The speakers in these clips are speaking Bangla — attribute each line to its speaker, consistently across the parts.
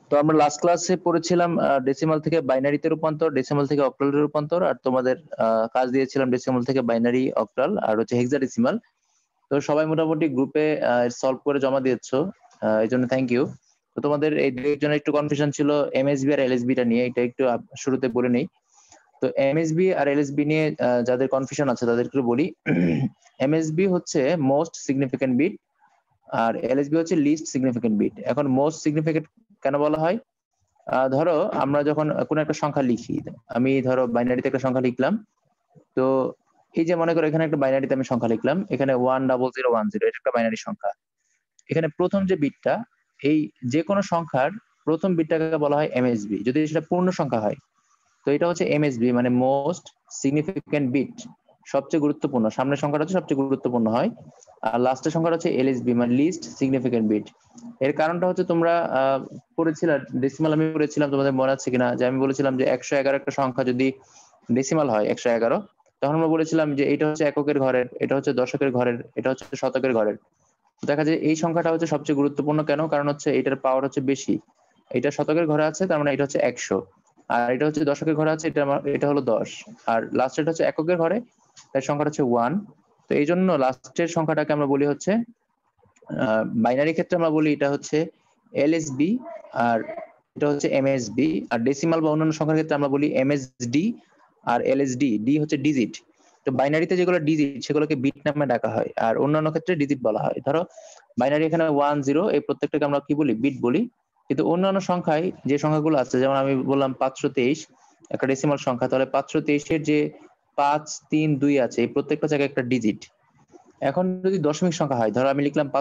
Speaker 1: তো আমরা লাস্ট ক্লাসে পড়েছিলাম ডেসিমাল থেকে বাইনারিতে রূপান্তর, ডেসিমাল থেকে অক্টালে রূপান্তর, আর তোমাদের কাজ দিয়েছিলাম ডেসিমাল থেকে বাইনারি, অক্টাল আর হচ্ছে হেক্সাডেসিমাল। তো সবাই মোটামুটি গ্রুপে সলভ করে জমা দিয়েছো, এই জন্য থ্যাংক ইউ। তো তোমাদের এই দুইজনের একটু কনফিউশন ছিল এমএসবি আর এলএসবি টা নিয়ে, এটা একটু শুরুতে বলে নেই। তো এমএসবি আর এলএসবি নিয়ে যাদের কনফিউশন আছে তাদেরকে বলি। এমএসবি হচ্ছে মোস্ট সিগনিফিকেন্ট বিট আর এলএসবি হচ্ছে লিস্ট সিগনিফিকেন্ট বিট। এখন মোস্ট সিগনিফিকেন্ট কেন বলা হয়? ধরো আমরা যখন কোনো একটা সংখ্যা লিখি, আমি ধরো বাইনারিতে একটা সংখ্যা লিখলাম, তো এই যে মনে করো এখানে একটা বাইনারিতে আমি সংখ্যা লিখলাম, এখানে 10010, এটা একটা বাইনারি সংখ্যা। এখানে প্রথম যে বিটটা, এই যে কোনো সংখ্যার প্রথম বিটটাকে বলা হয় এমএসবি, যদি সেটা পূর্ণ সংখ্যা হয়। তো এটা হচ্ছে এমএসবি মানে মোস্ট সিগনিফিকেন্ট বিট, সবচেয়ে গুরুত্বপূর্ণ। সামনের সংখ্যাটা হচ্ছে সবচেয়ে গুরুত্বপূর্ণ হয়, আর লাস্টের সংখ্যাটা হচ্ছে এলএসবি মানে লিস্ট সিগনিফিকেন্ট বিট। এর কারণটা হচ্ছে তোমরা পড়েছিলা ডেসিমাল, আমি পড়েছিলাম, তোমাদের মনে আছে কিনা, যে আমি বলেছিলাম যে 111 একটা সংখ্যা যদি ডেসিমাল হয় 111, তখন আমরা বলেছিলাম যে এটা হচ্ছে এককের ঘরের, এটা হচ্ছে দশকের ঘরের, এটা হচ্ছে শতকের ঘরের। দেখা যায় এই সংখ্যাটা হচ্ছে সবচেয়ে গুরুত্বপূর্ণ। কেন? কারণ হচ্ছে এটার পাওয়ার হচ্ছে বেশি। এটা শতকের ঘরে আছে, তার মানে এটা হচ্ছে 100, আর এটা হচ্ছে দশকের ঘরে আছে, এটা হলো 10, আর লাস্টের হচ্ছে এককের ঘরে, তার সংখ্যাটা হচ্ছে 1। তো এই জন্য লাস্টের সংখ্যাটাকে আমরা বলি হচ্ছে বাইনারি ক্ষেত্রে আমরা বলি এটা হচ্ছে এলএসবি, আর এটা হচ্ছে এমএসবি। আর ডেসিমাল বা অন্যান্য সংখ্যার ক্ষেত্রে আমরা বলি এমএসডি আর এলএসডি। ডি হচ্ছে ডিজিট। তো বাইনারিতে যেগুলো ডিজিট সেগুলোকে বিট নামে ডাকা হয়, আর অন্যান্য ক্ষেত্রে ডিজিট বলা হয়। ধরো বাইনারি এখানে 1 0, এই প্রত্যেকটাকে আমরা কি বলি? বিট বলি। কিন্তু অন্যান্য সংখ্যায় যে সংখ্যাগুলো আছে, যেমন আমি বললাম 523 একটা ডেসিমাল সংখ্যা, তাহলে 523-এর যে 5 3 2 আছে, এই প্রত্যেকটা জায়গায় একটা ডিজিট। এখন যদি দশমিক সংখ্যা হয়, ধরো আমি লিখলাম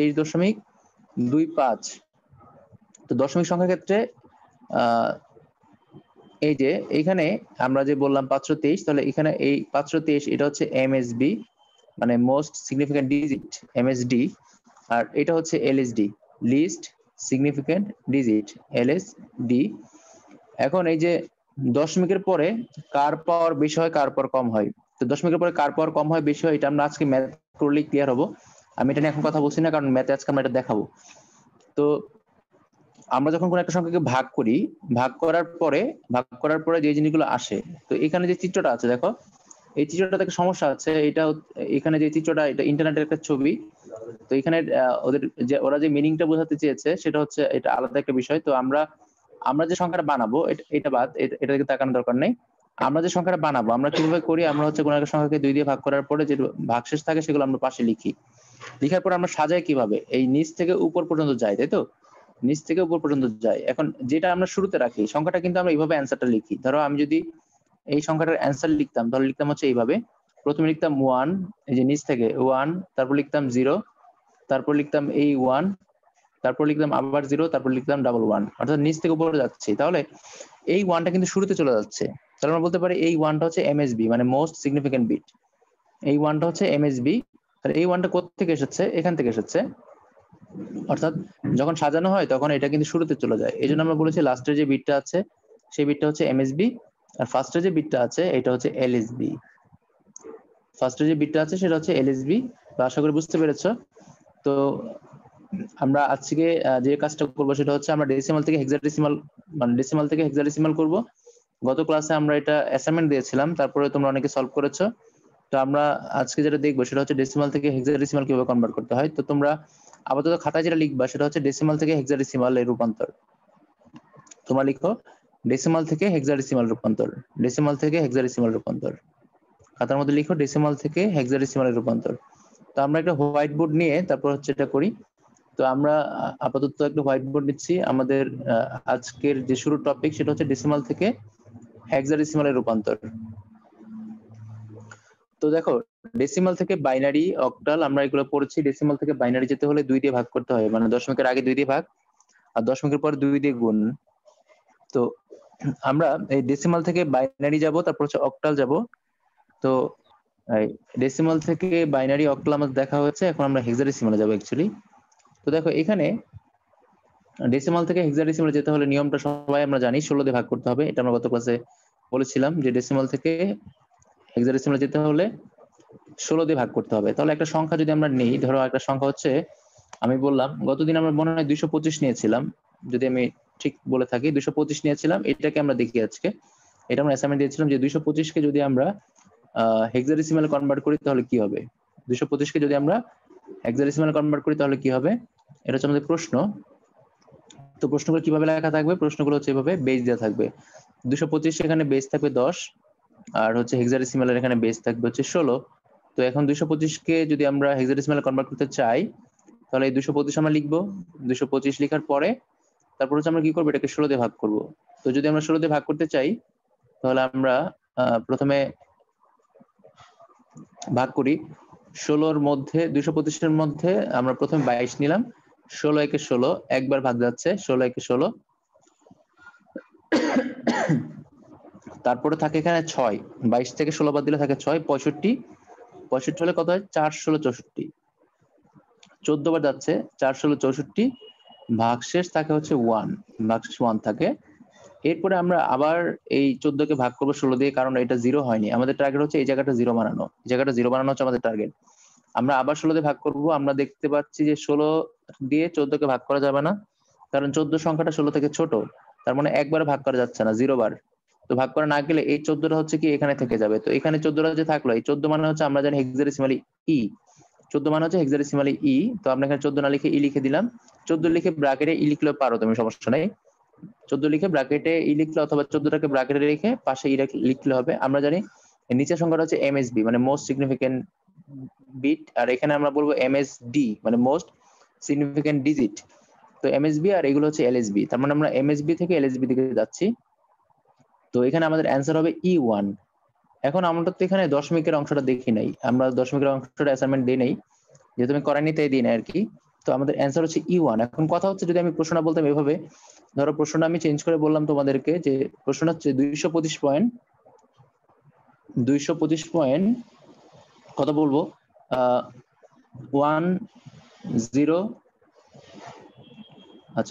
Speaker 1: 523.25, তো দশমিক সংখ্যার ক্ষেত্রে এই যে এইখানে আমরা যে বললাম 523, তাহলে এখানে এই 523 এটা হচ্ছে এমএসবি মানে মোস্ট সিগনিফিকেন্ট ডিজিট, এমএসডি। আর এটা হচ্ছে LSD, least significant digit, LSD. এখন এই যে দশমিকের পরে কার পাওয়ার বেশি হয়, কার পাওয়ার কম হয়, তো দশমিকের পরে কার পাওয়ার কম হয়, বেশি হয়, এটা আমরা আজকে ম্যাথ করলেই ক্লিয়ার হবো। আমি এটা নিয়ে এখন কথা বলছি না, কারণ ম্যাথে আজকে আমরা এটা দেখাবো। তো আমরা যখন কোনো একটা সংখ্যাকে ভাগ করি, ভাগ করার পরে যে জিনিসগুলো আসে, তো এখানে যে চিত্রটা আছে দেখো, এই চিত্রটা থেকে সমস্যা আছে। এটা এখানে যে চিত্রটা, এটা ইন্টারনেটের একটা ছবি। তো এখানে ওদের যে ওরা যে মিনিংটা বোঝাতে চেয়েছে সেটা হচ্ছে এটা আলাদা একটা বিষয়। তো আমরা যে সংখ্যাটা বানাবো, এটা বাদ, এটা দিকে তাকানোর দরকার নেই। আমরা যে সংখ্যাটা বানাবো আমরা কিভাবে করি? আমরা হচ্ছে কোনো একটা সংখ্যাকে 2 দিয়ে ভাগ করার পরে যে ভাগশেষ থাকে সেগুলো আমরা পাশে লিখি। লিখার পর আমরা সাজাই কিভাবে? এই নিচ থেকে উপর পর্যন্ত যাই, তাই তো? নিচ থেকে উপর পর্যন্ত যাই। এখন যেটা আমরা শুরুতে রাখি সংখ্যাটা, কিন্তু আমরা এইভাবে অ্যান্সারটা লিখি। ধরো আমি যদি এই সংখ্যাটার অ্যান্সার লিখতাম, তাহলে লিখতাম হচ্ছে এইভাবে। প্রথমে লিখতাম 1, এই যে নিচ থেকে 1, তারপর লিখতাম 0, তারপর লিখতাম এই 1, তারপর লিখতাম আবার 0, তারপর লিখতাম 1 অর্থাৎ নিচ থেকে উপরে যাচ্ছি। তাহলে এই 1টা কিন্তু শুরুতে চলে যাচ্ছে। তাহলে আমরা বলতে পারি এই 1টা হচ্ছে এমএসবি মানে মোস্ট সিগনিফিকেন্ট বিট। এই 1টা হচ্ছে এমএসবি। তাহলে এই 1টা কোথা থেকে এসেছে? এখান থেকে এসেছে। অর্থাৎ যখন সাজানো হয় তখন এটা কিন্তু শুরুতে চলে যায়। এই জন্য আমরা বলেছি লাস্টের যে বিটটা আছে সেই বিটটা হচ্ছে এমএসবি, আর ফার্স্টের যে বিটটা আছে এটা হচ্ছে এলএসবি। ফার্স্টের যে বিটটা আছে সেটা হচ্ছে এলএসবি। তো আশা করি বুঝতে পেরেছো। তো আমরা আজকে যে কাজটা করবো সেটা হচ্ছে আমরা ডেসিমাল থেকে হেক্সাডেসিমাল, মানে ডেসিমাল থেকে হেক্সাডেসিমাল করব। গত ক্লাসে আমরা এটা অ্যাসাইনমেন্ট দিয়েছিলাম, তারপরে তোমরা অনেকে সলভ করেছো। তো আমরা আজকে যেটা দেখবো সেটা হচ্ছে ডেসিমাল থেকে হেক্সাডেসিমাল কিভাবে কনভার্ট করতে হয়। তো তোমরা আপাতত খাতায় যেটা লিখবা সেটা হচ্ছে ডেসিমাল থেকে হেক্সাডেসিমাল এর রূপান্তর। তোমরা লিখো ডেসিমাল থেকে হেক্সাডেসিমাল রূপান্তর, ডেসিমাল থেকে হেক্সাডেসিমাল রূপান্তর। খাতার মধ্যে লিখো ডেসিমাল থেকে হেক্সাডেসিমাল রূপান্তর। তো আমরা একটা হোয়াইট বোর্ড নিয়ে তারপর হচ্ছে এটা করি। তো আমরা আপাতত একটা হোয়াইট বোর্ড নিচ্ছি। আমাদের আজকের যে শুরুর টপিক সেটা হচ্ছে ডেসিমাল থেকে হেক্সাডেসিমালের রূপান্তর। তো দেখো ডেসিমাল থেকে বাইনারি, অক্টাল আমরা এগুলো পড়েছি। ডেসিমাল থেকে বাইনারি যেতে হলে 2 দিয়ে ভাগ করতে হয়, মানে দশমিকের আগে 2 দিয়ে ভাগ আর দশমিকের পর 2 দিয়ে গুণ। তো আমরা এই ডেসিমাল থেকে বাইনারি যাব, তারপর হচ্ছে অক্টাল যাব। তো ডেসিমাল থেকে বাইনারি, অক্টাল আমাদের দেখা হয়েছে, এখন আমরা হেক্সাডেসিমালে যাব অ্যাকচুয়ালি। তো দেখো এখানে ডেসিমাল থেকে হেক্সাডেসিমালে যেতে হলে নিয়মটা সবাই আমরা জানি, 16 দিয়ে ভাগ করতে হবে। এটা আমরা গত ক্লাসে বলেছিলাম যে ডেসিমাল থেকে হেক্সাডেসিমালে যেতে হলে 16 দিয়ে ভাগ করতে হবে। তাহলে একটা সংখ্যা যদি আমরা নেই, ধরো একটা সংখ্যা হচ্ছে, আমি বললাম গতদিন আমরা মনে হয় 225 নিয়েছিলাম, যদি আমি ঠিক বলে থাকি। 225 নিয়েছিলাম, এটাকে আমরা দেখি আজকে। এটা আমরা অ্যাসাইনমেন্ট দিয়েছিলাম যে 225 কে যদি আমরা হেক্সাডেসিমালে কনভার্ট করি তাহলে কি হবে। 225 কে যদি আমরা হেক্সাডেসিমালে কনভার্ট করি তাহলে কি হবে, এটা হচ্ছে আমাদের প্রশ্ন। তো প্রশ্নগুলো কিভাবে লেখা থাকবে, প্রশ্নগুলো হচ্ছে এভাবে বেস দেওয়া থাকবে। 225 এখানে বেস থাকবে 10, আর হচ্ছে হেক্সাডেসিমালের এখানে বেস থাকবে হচ্ছে 16। তো এখন 225 কে যদি আমরা হেক্সাডেসিমালে কনভার্ট করতে চাই তাহলে এই 225 আমরা লিখবো। 225 লেখার পরে তারপর হচ্ছে আমরা কি করবো, এটাকে 16 দিয়ে ভাগ করব। তো যদি আমরা 16 দিয়ে ভাগ করতে চাই তাহলে আমরা প্রথমে ভাগ করি। 16-র মধ্যে 225-এর মধ্যে আমরা প্রথমে 22 নিলাম। 16 একে 16, একবার ভাগ যাচ্ছে, 16 একে 16। তারপরে থাকে এখানে 6, 22 থেকে 16 বাদ দিলে থাকে 6, 65। 65 হলে কত হয়, 4 16 64, 14 বার যাচ্ছে, 4 16 64, ভাগশেষ থাকে হচ্ছে 1, ভাগশেষ 1 থাকে। এরপরে আমরা আবার এই 14 কে ভাগ করবো 16 দিয়ে, কারণ এটা 0 হয়নি। আমাদের টার্গেট হচ্ছে এই জায়গাটা 0 বানানো, এই জায়গাটা 0 বানানো হচ্ছে আমাদের টার্গেট। আমরা আবার 16 দিয়ে ভাগ করব। আমরা দেখতে পাচ্ছি যে 16 দিয়ে 14 কে ভাগ করা যাবে না, কারণ 14 সংখ্যাটা 16 থেকে ছোট। তার মানে একবার ভাগ করা যাচ্ছে না, 0 বার। তো ভাগ করা না গেলে এই 14টা হচ্ছে কি এখানে থেকে যাবে। তো এখানে 14টা যে থাকলো, এই 14 মানে হচ্ছে আমরা জানি হেক্সাডেসিমালি ই, 14 মানে হচ্ছে হেক্সাডেসিমালি ই। তো আমরা এখানে 14 না লিখে ই লিখে দিলাম। 14 লিখে ব্র্যাকেটে ই লিখলেও পারো তুমি, সমস্যা নাই। 14 লিখে ব্র্যাকেটে ই লিখলে, অথবা 14টাকে ব্র্যাকেটে রেখে পাশে ই লিখলে হবে। আমরা জানি নিচের সংখ্যাটা হচ্ছে এমএসবি মানে মোস্ট সিগনিফিকেন্ট বিট, আর এখানে আমরা বলবো এমএসডি মানে মোস্ট সিগনিফিকেন্ট ডিজিট। তো এমএসবি আর এগুলো হচ্ছে এলএসবি, তার মানে আমরা এমএসবি থেকে এলএসবি দিকে যাচ্ছি। তো এখানে আমাদের অ্যান্সার হবে E1। এখন আমরা তো এখানে দশমিকের অংশটা দেখি নাই, আমরা দশমিকের অংশটা অ্যাসাইনমেন্ট দিই নাই, যেহেতু আমি করাইনি তাই দিই না আর কি। তো আমাদের অ্যান্সার হচ্ছে E1। এখন কথা হচ্ছে যদি আমি প্রশ্নটা বলতাম এভাবে, ধরো প্রশ্নটা আমি চেঞ্জ করে বললাম তোমাদেরকে যে প্রশ্নটা হচ্ছে 225 পয়েন্ট কত বলবো, 10, আচ্ছা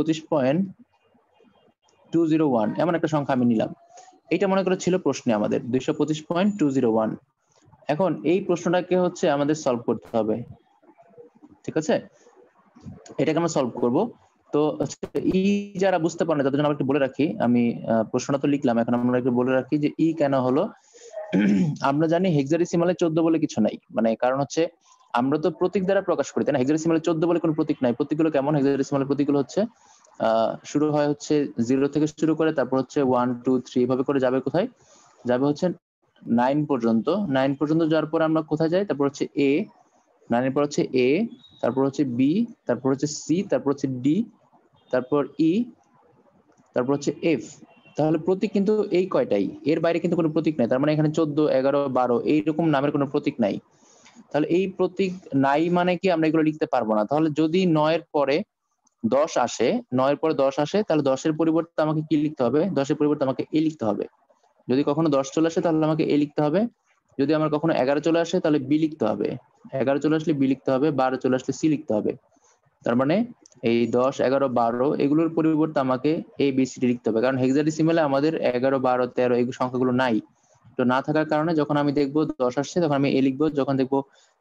Speaker 1: 225.201 এমন একটা সংখ্যা আমি নিলাম। এটা মনে করে ছিল প্রশ্নে আমাদের 225.201। এখন এই প্রশ্নটাকে হচ্ছে আমাদের সলভ করতে হবে, ঠিক আছে। এটাকে আমরা সলভ করব। তো ই যারা বুঝতে পারে না তাদের জন্য আমরা একটু বলে রাখি, আমি প্রশ্নটা তো লিখলাম, এখন আমরা একটু বলে রাখি যে ই কেন হলো। আমরা জানি হেক্সাডেসিমালে 14 বলে কিছু নাই, মানে কারণ হচ্ছে আমরা তো প্রতীক দ্বারা প্রকাশ করি, তাই না। হেক্সাডেসিমালে 14 বলে কোনো প্রতীক নাই। প্রতীকগুলো কেমন, হেক্সাডেসিমালের প্রতীকগুলো হচ্ছে শুরু হয় হচ্ছে 0 থেকে শুরু করে, তারপর হচ্ছে 1 2 3 এভাবে করে যাবে, কোথায় যাবে হচ্ছে 9 পর্যন্ত। 9 পর্যন্ত যাওয়ার পর আমরা কোথায় যাই, তারপর হচ্ছে এ, 9 এর পর হচ্ছে এ, তারপর হচ্ছে বি, তারপর হচ্ছে সি, তারপর হচ্ছে ডি, তারপর ই, তারপর হচ্ছে এফ। তাহলে প্রতীক কিন্তু এই কয়টাই, এর বাইরে কিন্তু কোনো প্রতীক নাই। তার মানে এখানে 14 11 12 এইরকম নামের কোনো প্রতীক নাই। তাহলে এই প্রতীক নাই মানে কি আমরা এগুলো লিখতে পারবো না। তাহলে যদি 9 এর পরে 10 আসে, 9 এর পরে 10 আসে, তাহলে 10 এর পরিবর্তে আমাকে কি লিখতে হবে, 10 এর পরিবর্তে আমাকে এ লিখতে হবে। যদি কখনো 10 চলে আসে তাহলে আমাকে এ লিখতে হবে। যদি আমার কখনো 11 চলে আসে তাহলে বি লিখতে হবে। 11 চলে আসলে বি লিখতে হবে, 12 চলে আসলে সি লিখতে হবে। তার মানে এই 10 11 12 এগুলোর পরিবর্তে আমাকে এ বি সি ডি লিখতে হবে, কারণ হেক্সাডেসিমালে আমাদের 11 12 13 এই সংখ্যাগুলো নাই। তো না থাকার কারণে যখন আমি দেখবো 10 আসছে তখন আমি এ লিখবো, যখন দেখবো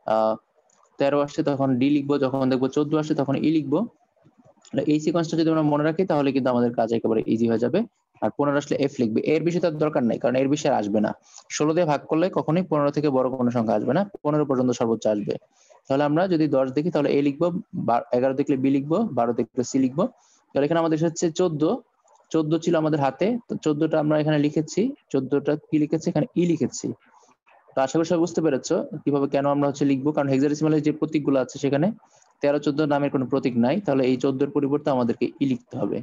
Speaker 1: 13 আসছে তখন ডি লিখবো, যখন দেখবো 14 আসছে তখন ই লিখবো। এই সিকোয়েন্সটা যদি আমরা মনে রাখি তাহলে কিন্তু আমাদের কাজ একেবারে ইজি হয়ে যাবে। আর 15 আসলে এফ লিখবে, এর বেশি তার দরকার নাই, কারণ এর বেশি আর আসবে না। 16 দিয়ে ভাগ করলে কখনোই 15 থেকে বড় কোনো সংখ্যা আসবে না, 15 পর্যন্ত সর্বোচ্চ আসবে। তাহলে আমরা যদি 10 দেখি তাহলে এ লিখবো, 11 দেখলে বি লিখবো, 12 দেখলে সি লিখবো। তাহলে এখানে আমাদের হচ্ছে 14, 14 ছিল আমাদের হাতে, তো 14টা আমরা এখানে লিখেছি, 14টা কি লিখেছি, এখানে ই লিখেছি। তো আশা করি সবাই বুঝতে পেরেছো কিভাবে কেন আমরা হচ্ছে লিখবো, কারণ হেক্সাডেসিমালের যে প্রতীকগুলো আছে সেখানে 13 14 নামের কোনো প্রতীক নাই, তাহলে এই 14 এর পরিবর্তে আমাদেরকে ই লিখতে হবে।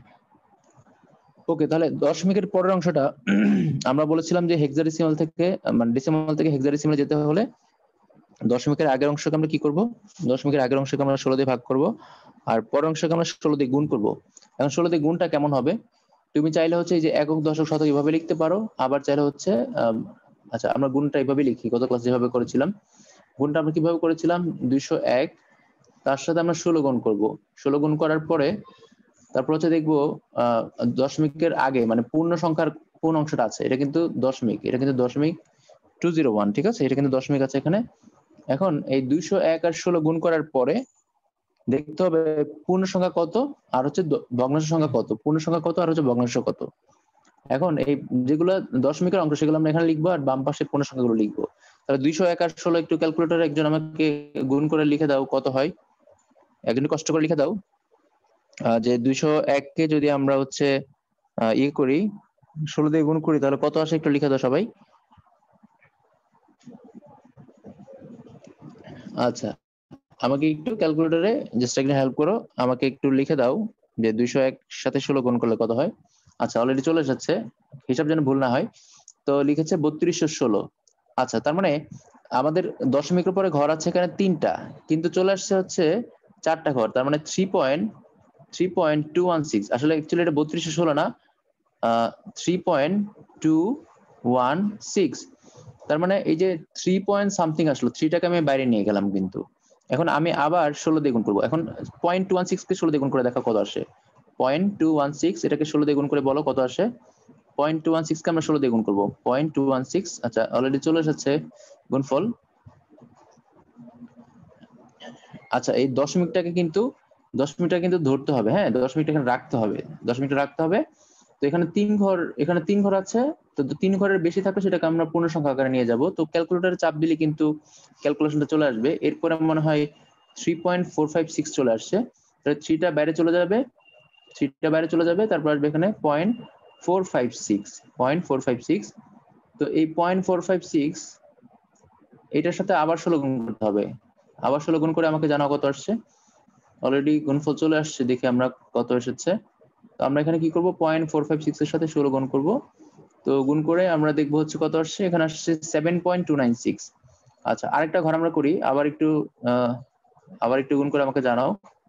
Speaker 1: ওকে, তাহলে দশমিকের পরের অংশটা আমরা বলেছিলাম যে হেক্সাডেসিমাল থেকে মানে ডেসিমাল থেকে হেক্সাডেসিমালে যেতে হলে দশমিকের আগের অংশকে আমরা কি করব, দশমিকের আগের অংশকে আমরা 16 দিয়ে ভাগ করব, আর পরের অংশকে আমরা 16 দিয়ে গুণ করব। এখন 16 দিয়ে গুণটা কেমন হবে, তুমি চাইলে হচ্ছে এই যে একক দশক শতক এভাবে লিখতে পারো, আবার চাইলে হচ্ছে আচ্ছা আমরা গুণটা এইভাবে লিখি, গত ক্লাসে যেভাবে করেছিলাম। গুণটা আমরা কিভাবে করেছিলাম, 201 তার সাথে আমরা 16 গুণ করব। 16 গুণ করার পরে তারপর হচ্ছে দেখবো দশমিকের আগে মানে পূর্ণ সংখ্যার কোন অংশটা আছে, এটা কিন্তু দশমিক, এটা কিন্তু দশমিক 201, ঠিক আছে, এটা কিন্তু দশমিক আছে এখানে। এখন এই 201 আর 16 গুণ করার পরে দেখতে হবে পূর্ণ সংখ্যা কত আর হচ্ছে ভগ্নাংশ সংখ্যা কত, পূর্ণ সংখ্যা কত আর হচ্ছে ভগ্নাংশ কত। এখন এই যেগুলো দশমিকের অঙ্ক সেগুলো আমরা এখানে লিখবো আর বাম পাশে পূর্ণ সংখ্যাগুলো লিখবো। তাহলে 201 আর 16 একটু ক্যালকুলেটরে একজন আমাকে গুণ করে লিখে দাও কত হয়, একজন কষ্ট করে লিখে দাও। যে 201 কে যদি আমরা হচ্ছে ইয়ে করি 16 দিয়ে গুণ করি তাহলে কত আসে একটু লিখে দাও সবাই। আচ্ছা, আমাকে একটু ক্যালকুলেটরে জাস্ট একটু হেল্প করো, আমাকে একটু লিখে দাও যে 201 সাথে 16 গুণ করলে কত হয়। আচ্ছা, অলরেডি চলে এসেছে, হিসাব যেন ভুল না হয়। তো লিখেছে 3216। আচ্ছা, তার মানে আমাদের দশমিকের পরে ঘর আছে এখানে 3টা, কিন্তু চলে আসছে হচ্ছে 4টা ঘর, তার মানে 3.216। আসলে অ্যাকচুয়ালি এটা 3216 না, 3.216। তার মানে এই যে 3 পয়েন্ট সামথিং আসলো, 3টাকে আমি বাইরে নিয়ে গেলাম কিন্তু। এখন আমি আবার 16 দিয়ে গুণ করবো। এখন 0.216 কে 16 দিয়ে গুণ করে দেখা কত আসে। 0.216 এটাকে 16 দিয়ে গুণ করে বলো কত আসে। 0.216 কে আমরা 16 দিয়ে গুণ করবো। 0.216, আচ্ছা অলরেডি চলে এসেছে গুণফল। আচ্ছা, এই দশমিকটাকে কিন্তু ধরতে হবে, হ্যাঁ, দশমিকটা এখানে রাখতে হবে, দশমিকটা রাখতে হবে। তো এখানে 3 ঘর আছে, তো 3 ঘরের বেশি থাকলে সেটাকে আমরা পূর্ণ সংখ্যা আকারে নিয়ে যাব। তো ক্যালকুলেটরে চাপ দিলে কিন্তু ক্যালকুলেশনটা চলে আসবে। এরপরে মনে হয় 3.456 চলে আসছে, তাহলে 3টা বাইরে চলে যাবে, তারপর আসবে এখানে 0.456। তো এই 0.456 এটার সাথে আবার 16 গুণ করতে হবে। আবার 16 গুণ করে আমাকে জানাও কত আসছে। অলরেডি গুণফল চলে আসছে, দেখি আমরা কত এসেছে। তো আমরা এখানে কি করব, 0.456 এর সাথে 16 গুণ করব। তো গুণ করে আমরা দেখবো হচ্ছে কত আসছে, এখানে আসছে 7.296। আচ্ছা, আরেকটা ঘর আমরা করি, আবার একটু গুণ করে আমাকে জানাও।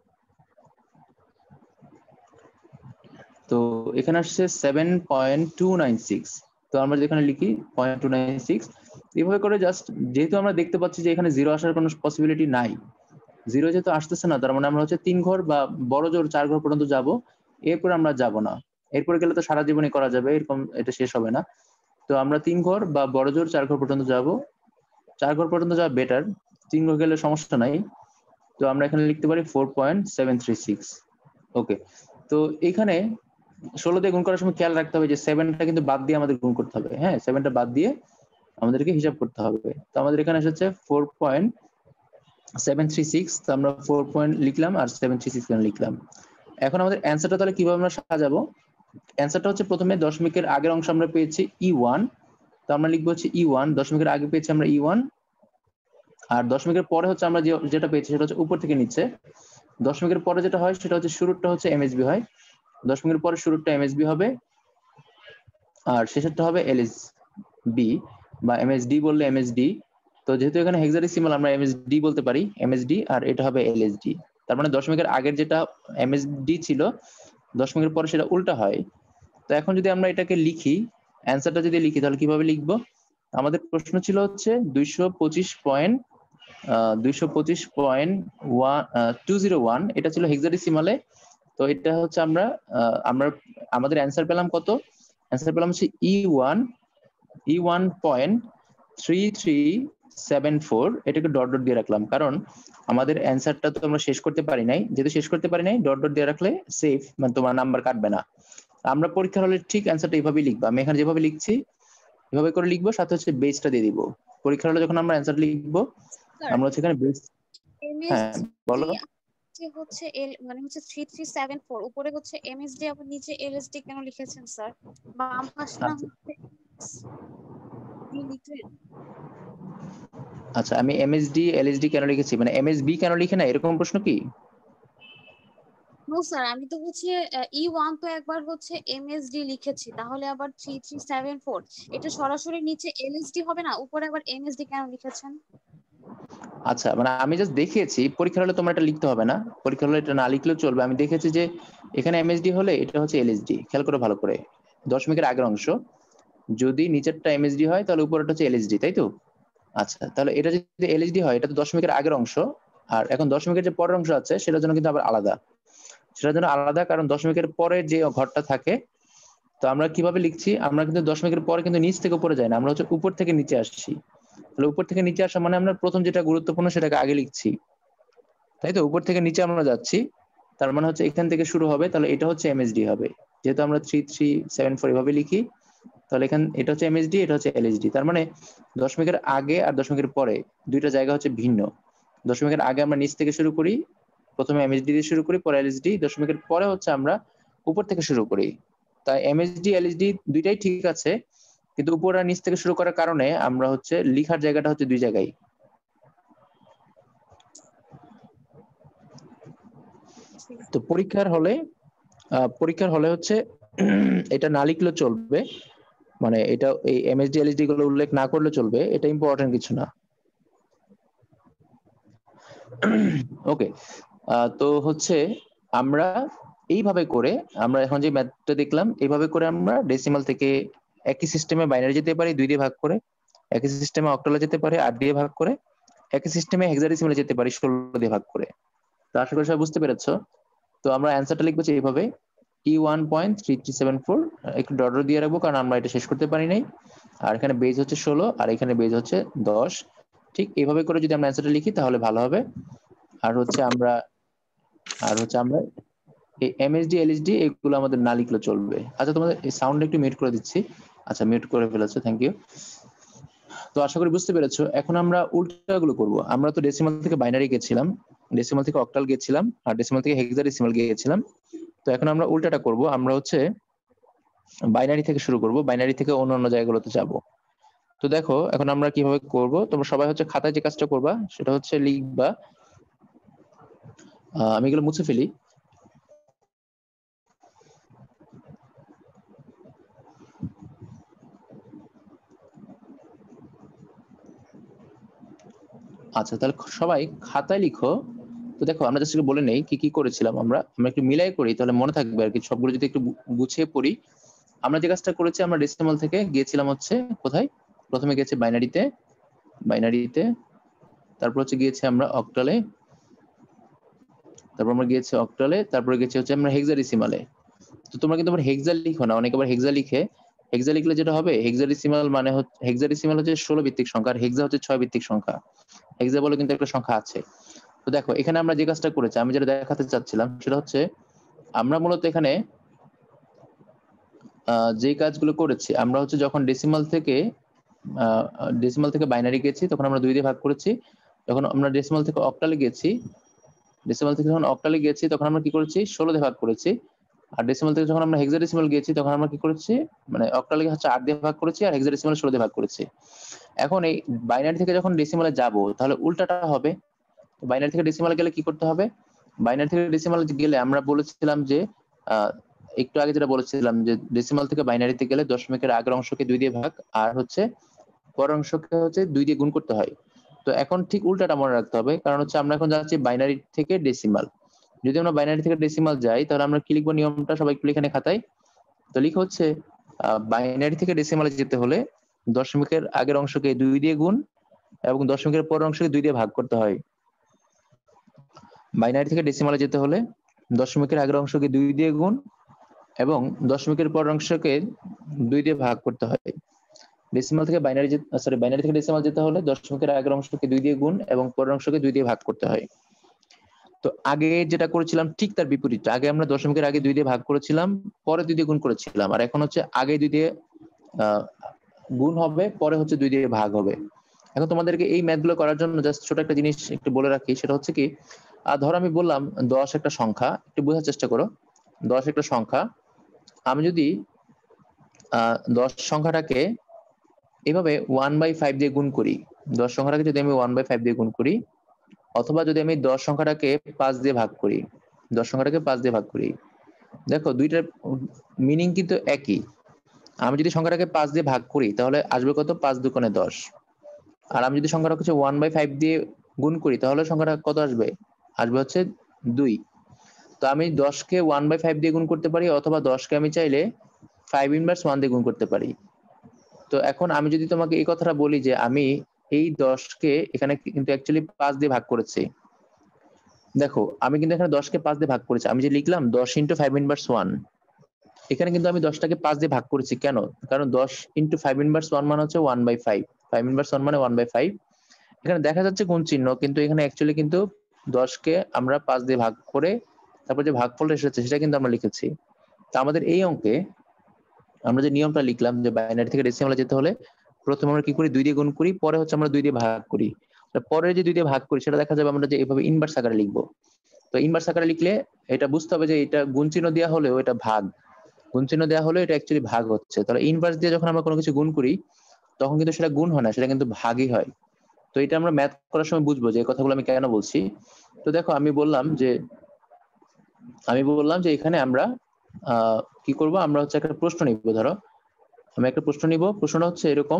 Speaker 1: তো এখানে আসছে 7.296। তো আমরা যেখানে লিখি 0.296, এইভাবে করে জাস্ট, যেহেতু আমরা দেখতে পাচ্ছি যে এখানে জিরো আসার কোনো পসিবিলিটি নাই, জিরো যেহেতু আসতেছে না, তার মানে আমরা হচ্ছে 3 ঘর বা বড় জোর 4 ঘর পর্যন্ত যাব, এরপর আমরা যাব না। এরপরে গেলে তো সারা জীবনই করা যাবে, এরকম এটা শেষ হবে না। তো আমরা 3 ঘর বা বড় জোর 4 ঘর পর্যন্ত যাব, 4 ঘর পর্যন্ত যাওয়া বেটার, 3 ঘর গেলে সমস্যা নাই। তো আমরা এখানে লিখতে পারি 4.736। ওকে, তো এখানে 16 দিয়ে গুণ করার সময় খেয়াল রাখতে হবে যে 7টা কিন্তু বাদ দিয়ে আমাদের গুণ করতে হবে, হ্যাঁ, 7টা বাদ দিয়ে আমাদেরকে হিসাব করতে হবে। তো আমাদের এখানে এসেছে 4.736, তো আমরা 4 পয়েন্ট লিখলাম আর 736 লিখলাম। এখন আমাদের অ্যান্সারটা তাহলে কিভাবে আমরা সাজাবো। অ্যান্সারটা হচ্ছে প্রথমে দশমিকের আগের অংশ আমরা পেয়েছি E1, তো আমরা লিখবো হচ্ছে E1, দশমিকের আগে পেয়েছি আমরা E1, আর দশমিকের পরে হচ্ছে আমরা যেটা পেয়েছি সেটা হচ্ছে উপর থেকে নিচে। দশমিকের পরে যেটা হয় সেটা হচ্ছে শুরুটা হচ্ছে MSB হয়, দশমিকের পরে শুরুটা MSB হবে আর শেষেরটা হবে LSB বা MSD বললে MSD। তো যেহেতু এখানে হেক্সাডেসিমাল আমরা MSD বলতে পারি, MSD, আর এটা হবে LSD। তার মানে দশমিকের আগের যেটা MSD ছিল, দশমিকের পরে সেটা উল্টা হয়। তো এখন যদি আমরা এটাকে লিখি, অ্যান্সারটা যদি লিখি তাহলে কিভাবে লিখবো। আমাদের প্রশ্ন ছিল হচ্ছে 225.201, এটা ছিল হেক্সাডেসিমালে। তো এটা হচ্ছে আমরা আমাদের অ্যান্সার পেলাম কত, অ্যান্সার পেলাম হচ্ছে E1.3374। এটাকে ডট ডট দিয়ে রাখলাম, কারণ আমাদের অ্যান্সারটা তো আমরা শেষ করতে পারি নাই, যেহেতু শেষ করতে পারি নাই ডট ডট দিয়ে রাখলে সেফ, মানে তোমার নাম্বার কাটবে না। আমরা পরীক্ষার হলে ঠিক অ্যান্সারটা এইভাবেই লিখবো, আমি এখানে যেভাবে লিখছি এভাবে করে লিখবো, সাথে হচ্ছে বেসটা দিয়ে দিব। পরীক্ষার হলে যখন আমরা অ্যান্সার লিখবো আমরা হচ্ছে এখানে বেস। হ্যাঁ বলো।
Speaker 2: হচ্ছে এল মানে হচ্ছে 3374 উপরে হচ্ছে MSD আবার নিচে LSD কেন লিখেছেন স্যার? বাম পাশে না হচ্ছে
Speaker 1: আচ্ছা, আমি MSD LSD কেন লিখেছি, মানে MSB কেন লিখে না, এরকম প্রশ্ন কি?
Speaker 2: নো স্যার, আমি তো হচ্ছে E1 তো একবার হচ্ছে MSD লিখেছি, তাহলে আবার 3374 এটা সরাসরি নিচে LSD হবে না, উপরে আবার MSD কেন লিখেছেন?
Speaker 1: আচ্ছা, মানে আমি জাস্ট দেখিয়েছি, পরীক্ষার হলে তোমার এটা লিখতে হবে না, পরীক্ষার হলে এটা না লিখলেও চলবে। আমি দেখেছি যে এখানে MSD হলে এটা হচ্ছে LSD, খেয়াল করে ভালো করে, দশমিকের আগের অংশ যদি নিচেরটা MSD হয় তাহলে উপরেরটা হচ্ছে LSD, তাই তো? আচ্ছা, তাহলে এটা যদি LSD হয় এটা তো দশমিকের আগের অংশ, আর এখন দশমিকের যে পরের অংশ আছে সেটার জন্য কিন্তু আবার আলাদা, সেটার জন্য আলাদা, কারণ দশমিকের পরে যে ঘরটা থাকে। তো আমরা কিভাবে লিখছি, আমরা কিন্তু দশমিকের পরে কিন্তু নিচ থেকে উপরে যাই না, আমরা হচ্ছে উপর থেকে নিচে আসছি। তাহলে উপর থেকে নিচে আসা মানে আমরা প্রথম যেটা গুরুত্বপূর্ণ সেটাকে আগে লিখছি। তাই তো, উপর থেকে নিচে আমরা যাচ্ছি, তার মানে হচ্ছে এখান থেকে শুরু হবে, তাহলে এটা হচ্ছে এমএসডি হবে। যেহেতু আমরা 3374 এভাবে লিখি, তাহলে এটা হচ্ছে এমএসডি, এটা হচ্ছে এলএসডি। তার মানে দশমিকের আগে আর দশমিকের পরে দুইটা জায়গা হচ্ছে ভিন্ন। দশমিকের আগে আমরা নিচ থেকে শুরু করি, প্রথমে এমএসডি দিয়ে শুরু করি, পরে এলএসডি। দশমিকের পরে হচ্ছে আমরা উপর থেকে শুরু করি। তাই এমএসডি এলএসডি দুইটাই ঠিক আছে, কিন্তু উপর আর নিচ থেকে শুরু করার কারণে আমরা হচ্ছে লিখার জায়গাটা হচ্ছে দুই জায়গায়। তো পরীক্ষার হলে হচ্ছে এটা না লিখলে চলবে, মানে এটা এই এমএসডি এলএসডি গুলো উল্লেখ না করলে চলবে, এটা ইম্পর্টেন্ট কিছু না। ওকে, তো হচ্ছে আমরা এইভাবে করে, আমরা এখন যে ম্যাথটা দেখলাম, এইভাবে করে আমরা ডেসিমাল থেকে একই সিস্টেমে বাইনারি যেতে পারি 2 দিয়ে ভাগ করে, একই সিস্টেমে অক্টালে যেতে পারি 8 দিয়ে ভাগ করে, একই সিস্টেমে হেক্সাডেসিমালে যেতে পারি 16 দিয়ে ভাগ করে। তো আশা করি সবাই বুঝতে পেরেছো। তো আমরা অ্যান্সারটা লিখবো এইভাবে, E1.3374, একটু ডট দিয়ে রাখবো কারণ আমরা এটা শেষ করতে পারি নাই। আর এখানে বেজ হচ্ছে 16 আর এখানে বেজ হচ্ছে 10। ঠিক এইভাবে করে যদি আমরা অ্যান্সারটা লিখি তাহলে ভালো হবে। আর হচ্ছে আমরা এই এমএসডি এলএসডি এগুলো আমাদের না লিখলে চলবে। আচ্ছা, তোমাদের এই সাউন্ড একটু মিউট করে দিচ্ছি। আচ্ছা, মিউট করে ফেলেছো, থ্যাংক ইউ। তো আশা করি বুঝতে পেরেছো। এখন আমরা উল্টাগুলো করব। আমরা তো ডেসিমাল থেকে বাইনারি গেছিলাম, ডেসিমাল থেকে অক্টাল গেছিলাম, আর ডেসিমাল থেকে হেক্সাডেসিমাল গিয়েছিলাম। তো এখন আমরা উল্টাটা করব, আমরা হচ্ছে বাইনারি থেকে শুরু করব, বাইনারি থেকে অন্য জায়গাগুলোতে যাব। তো দেখো এখন আমরা কিভাবে করব, তোমরা সবাই হচ্ছে খাতায় যে কাজটা করবা সেটা হচ্ছে লিখবা, আমি এগুলো মুছে ফেলি। আচ্ছা, তাহলে সবাই খাতায় লিখো। তো দেখো আমরা জাস্ট বলে নেই কি কি করেছিলাম, আমরা একটু মিলাই করি তাহলে মনে থাকবে আর কি, সবগুলো যদি একটু গুছিয়ে পড়ি। আমরা যে কাজটা করেছি, আমরা ডেসিমাল থেকে গিয়েছিলাম হচ্ছে কোথায়, প্রথমে গেছে বাইনারিতে, তারপর হচ্ছে গিয়েছি আমরা অক্টালে, তারপরে গেছি হচ্ছে আমরা হেক্সাডেসিমালে। তো তোমরা কিন্তু আবার হেক্সা লিখো না, অনেকে আবার হেক্সা লিখলে যেটা হবে, হেক্সাডেসিমাল মানে হচ্ছে, হেক্সাডেসিমাল হচ্ছে 16 ভিত্তিক সংখ্যা, আর হেক্সা হচ্ছে 6 ভিত্তিক সংখ্যা। হেক্সা বলে কিন্তু একটা সংখ্যা আছে। তো দেখো এখানে আমরা যে কাজটা করেছি, আমি যেটা দেখাতে চাচ্ছিলাম সেটা হচ্ছে, আমরা মূলত এখানে যে কাজগুলো করেছি, আমরা হচ্ছে যখন ডেসিমাল থেকে বাইনারি গেছি তখন আমরা 2 দিয়ে ভাগ করেছি। যখন আমরা ডেসিমাল থেকে অক্টালে গেছি, তখন আমরা কি করেছি, 16 দিয়ে ভাগ করেছি। আর ডেসিমাল থেকে যখন আমরা হেক্সাডেসিমাল গিয়েছি তখন আমরা কি করেছি, মানে অক্টালে হচ্ছে 8 দিয়ে ভাগ করেছি, আর হেক্সাডেসিমাল 16 দিয়ে ভাগ করেছি। এখন এই বাইনারি থেকে যখন ডেসিমালে যাব তাহলে উল্টাটা হবে। বাইনারি থেকে ডেসিমালে গেলে কি করতে হবে, বাইনারি থেকে ডেসিমালে গেলে আমরা বলেছিলাম যে একটু আগে যেটা বলেছিলাম যে ডেসিমাল থেকে বাইনারিতে গেলে দশমিকের আগের অংশকে 2 দিয়ে ভাগ, আর হচ্ছে পরের অংশকে হচ্ছে 2 দিয়ে গুণ করতে হয়। তো এখন ঠিক উল্টাটা মনে রাখতে হবে, কারণ হচ্ছে আমরা এখন যাচ্ছি বাইনারি থেকে ডেসিমাল। যদি আমরা বাইনারি থেকে ডেসিমাল যাই তাহলে আমরা কি লিখবো, নিয়মটা সবাই একটু এখানে খাতায় তো লিখে হচ্ছে, বাইনারি থেকে ডেসিমালে যেতে হলে দশমিকের আগের অংশকে 2 দিয়ে গুণ এবং দশমিকের পরের অংশকে 2 দিয়ে ভাগ করতে হয়। বাইনারি থেকে ডেসিমালে যেতে হলে দশমিকের আগের অংশকে 2 দিয়ে গুণ এবং দশমিকের পরের অংশকে 2 দিয়ে ভাগ করতে হয়। বাইনারি থেকে ডেসিমাল যেতে হলে দশমিকের আগের অংশকে 2 দিয়ে গুণ এবং পরের অংশকে 2 দিয়ে ভাগ করতে হয়। তো আগে যেটা করেছিলাম ঠিক তার বিপরীত, আগে আমরা দশমিকের আগে 2 দিয়ে ভাগ করেছিলাম, পরে 2 দিয়ে গুণ করেছিলাম, আর এখন হচ্ছে আগে 2 দিয়ে গুণ হবে, পরে হচ্ছে 2 দিয়ে ভাগ হবে। এখন তোমাদেরকে এই ম্যাথগুলো করার জন্য জাস্ট ছোট একটা জিনিস একটু বলে রাখি, সেটা হচ্ছে কি, ধরো আমি বললাম 10 একটা সংখ্যা, একটু বোঝার চেষ্টা করো। 10 একটা সংখ্যা, আমি যদি 10 সংখ্যাটাকে এভাবে 1/5 দিয়ে গুণ করি, 10 সংখ্যাটাকে যদি আমি 1/5 দিয়ে গুণ করি, অথবা যদি আমি 10 সংখ্যাটাকে 5 দিয়ে ভাগ করি, 10 সংখ্যাটাকে 5 দিয়ে ভাগ করি, দেখো দুইটার মিনিং কিন্তু একই। আমি যদি সংখ্যাটাকে 5 দিয়ে ভাগ করি তাহলে আসবে কত, 5 দুগুণে 10। আর আমি যদি সংখ্যাটা হচ্ছে 1/5 দিয়ে গুণ করি তাহলে সংখ্যাটা কত আসবে, হচ্ছে 2। তো আমি 10কে 1/5 দিয়ে গুণ করতে পারি, অথবা 10কে আমি চাইলে 5 ইনভার্স 1 দিয়ে গুণ করতে পারি। তো এখন আমি যদি তোমাকে এই কথাটা বলি যে আমি এই 10কে এখানে কিন্তু অ্যাকচুয়ালি 5 দিয়ে ভাগ করেছি, দেখো আমি কিন্তু এখানে 10কে 5 দিয়ে ভাগ করেছি, আমি যে লিখলাম 10 × 5 ইনভার্স 1, এখানে কিন্তু আমি 10টাকে 5 দিয়ে ভাগ করেছি, কেন, কারণ 10 × 5 ইনভার্স 1 মানে হচ্ছে 1/5, 5 ইনভার্স 1 মানে 1/5। এখানে দেখা যাচ্ছে গুণ চিহ্ন, কিন্তু এখানে অ্যাকচুয়ালি কিন্তু 10কে আমরা 5 দিয়ে ভাগ করে তারপর যে ভাগফলটা এসেছে সেটা কিন্তু আমরা লিখেছি। তা আমাদের এই অঙ্কে আমরা যে নিয়মটা লিখলাম যে বাইনারি থেকে ডেসিমালে যেতে হলে প্রথমে আমরা কি করি 2 দিয়ে গুণ করি, পরে হচ্ছে আমরা 2 দিয়ে ভাগ করি। পরে যে 2 দিয়ে ভাগ করি সেটা দেখা যাবে আমরা যে এভাবে ইনভার্স আকারে লিখবো। তো ইনভার্স আকারে লিখলে এটা বুঝতে হবে যে এটা গুণ চিহ্ন দেওয়া হলেও এটা ভাগ, গুণ চিহ্ন দেওয়া হলেও এটা অ্যাকচুয়ালি ভাগ হচ্ছে। তাহলে ইনভার্স দিয়ে যখন আমরা কোনো কিছু গুণ করি তখন কিন্তু সেটা গুণ হয় না, সেটা কিন্তু ভাগই হয়। তো এটা আমরা ম্যাথ করার সময় বুঝবো যে এই কথাগুলো আমি কেন বলছি। তো দেখো আমি বললাম যে এখানে আমরা কি করব, আমরা হচ্ছে একটা প্রশ্ন নিব। ধরো আমি একটা প্রশ্ন নিব, প্রশ্নটা হচ্ছে এরকম,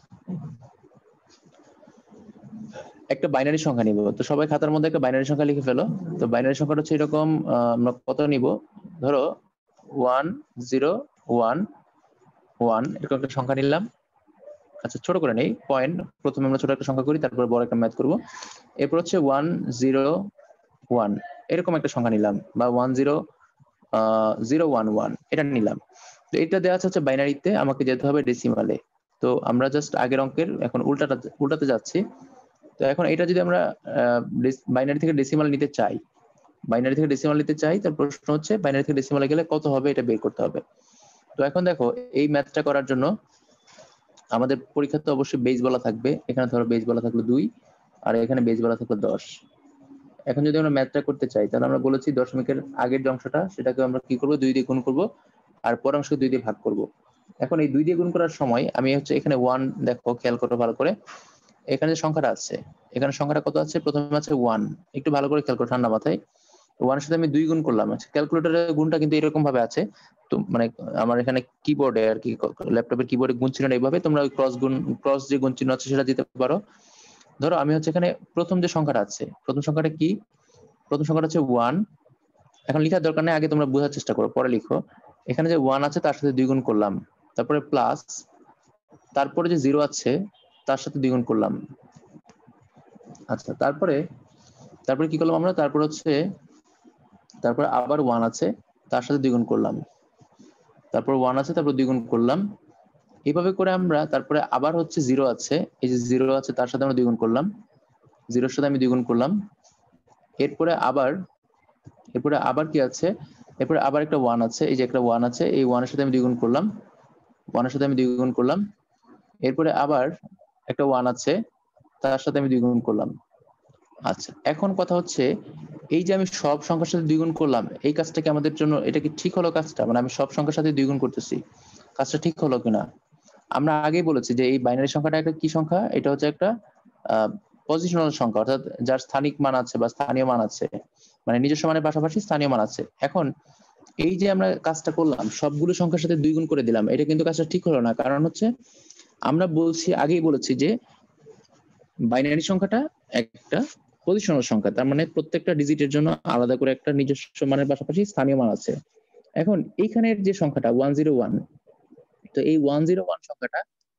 Speaker 1: একটা বাইনারি সংখ্যা নিব। তো সবাই খাতার মধ্যে একটা বাইনারি সংখ্যা লিখে ফেলো। তো বাইনারি সংখ্যাটা হচ্ছে এরকম, আমরা কত নিব, ধরো 1 0 1 1 এরকম একটা সংখ্যা নিলাম। আচ্ছা ছোট করে নেই পয়েন্ট, প্রথমে আমরা ছোট একটা সংখ্যা করি তারপর বড় একটা ম্যাথ করব। এরপর হচ্ছে 1 0 1 এরকম একটা সংখ্যা নিলাম, বা 1 0 0 1 1 এটা নিলাম। তো এটা দেওয়া আছে হচ্ছে বাইনারিতে, আমাকে যেতে হবে ডেসিমালে। তো আমরা জাস্ট আগের অঙ্কের এখন উল্টাতে যাচ্ছি। তো এখন এটা যদি আমরা বাইনারি থেকে ডেসিমাল নিতে চাই, তার প্রশ্ন হচ্ছে বাইনারি থেকে ডেসিমালে গেলে কত হবে এটা বের করতে হবে। তো এখন দেখো এই ম্যাথটা করার জন্য আমাদের পরীক্ষাতে অবশ্যই বেজ বলা থাকবে। এখানে ধরো বেজ বলা থাকলো 2 আর এখানে বেজ বলা থাকলো 10। এখন যদি আমরা ম্যাথটা করতে চাই তাহলে আমরা বলেছি দশমিকের আগের যে অংশটা সেটাকে আমরা কি করব, 2 দিয়ে গুণ করব আর পরের অংশকে 2 দিয়ে ভাগ করব। এখন এই 2 দিয়ে গুণ করার সময় আমি হচ্ছে এখানে 1, দেখো খেয়াল করো ভালো করে, এখানে যে সংখ্যাটা আছে এখানে সংখ্যাটা কত আছে, প্রথমে আছে 1, একটু ভালো করে খেয়াল করো ঠান্ডা মাথায়। 1 এর সাথে আমি 2 গুণ করলাম। আচ্ছা ক্যালকুলেটরের গুণটা কিন্তু এরকম ভাবে আছে, তো মানে আমার এখানে কিবোর্ডে আর কি, ল্যাপটপের কিবোর্ডে গুণ চিহ্ন এইভাবে, তোমরা ওই ক্রস যে গুণ চিহ্ন আছে সেটা দিতে পারো। ধরো আমি হচ্ছে এখানে প্রথম যে সংখ্যাটা আছে, প্রথম সংখ্যাটা কি, প্রথম সংখ্যাটা হচ্ছে 1। এখন লেখার দরকার নেই, আগে তোমরা বোঝার চেষ্টা করো পরে লিখো। এখানে যে 1 আছে তার সাথে 2 গুণ করলাম, তারপরে প্লাস, তারপরে যে 0 আছে তার সাথে 2 গুণ করলাম। আচ্ছা তারপরে কি করলাম আমরা, তারপরে আবার 1 আছে তার সাথে 2 গুণ করলাম, তারপর 1 আছে তারপর 2 গুণ করলাম। এইভাবে করে আমরা তারপরে আবার হচ্ছে 0 আছে, এই যে 0 আছে তার সাথে আমরা 2 গুণ করলাম, 0 এর সাথে আমি 2 গুণ করলাম। এরপরে আবার কি আছে, এরপরে আবার একটা 1 আছে, এই যে একটা 1 আছে, এই 1 এর সাথে আমি 2 গুণ করলাম, 1 এর সাথে আমি 2 গুণ করলাম। এরপরে আবার একটা 1 আছে তার সাথে আমি 2 গুণ করলাম। আচ্ছা এখন কথা হচ্ছে এই যে আমি সব সংখ্যার সাথে 2 গুণ করলাম, এই কাজটা কি আমাদের জন্য, এটা কি ঠিক হলো কাজটা, মানে আমি সব সংখ্যার সাথে 2 গুণ করতেছি, কাজটা ঠিক হলো কিনা? আমরা আগেই বলেছি যে এই বাইনারি সংখ্যাটা একটা কি সংখ্যা, এটা হচ্ছে একটা পজিশনাল সংখ্যা, অর্থাৎ যার স্থানিক মান আছে বা স্থানীয় মান আছে, মানে নিজস্ব মানের পাশাপাশি স্থানীয় মান আছে। এখন এই যে আমরা কাজটা করলাম সবগুলো সংখ্যার সাথে 2 গুণ করে দিলাম, এটা কিন্তু কাজটা ঠিক হলো না। কারণ হচ্ছে আমরা আগেই বলেছি যে বাইনারি সংখ্যাটা একটা পজিশনাল সংখ্যা, তার মানে প্রত্যেকটা ডিজিটের জন্য আলাদা করে একটা নিজস্ব মানের পাশাপাশি স্থানীয় মান আছে। এখন এইখানের যে সংখ্যাটা 101, তো এই 101 সংখ্যাটা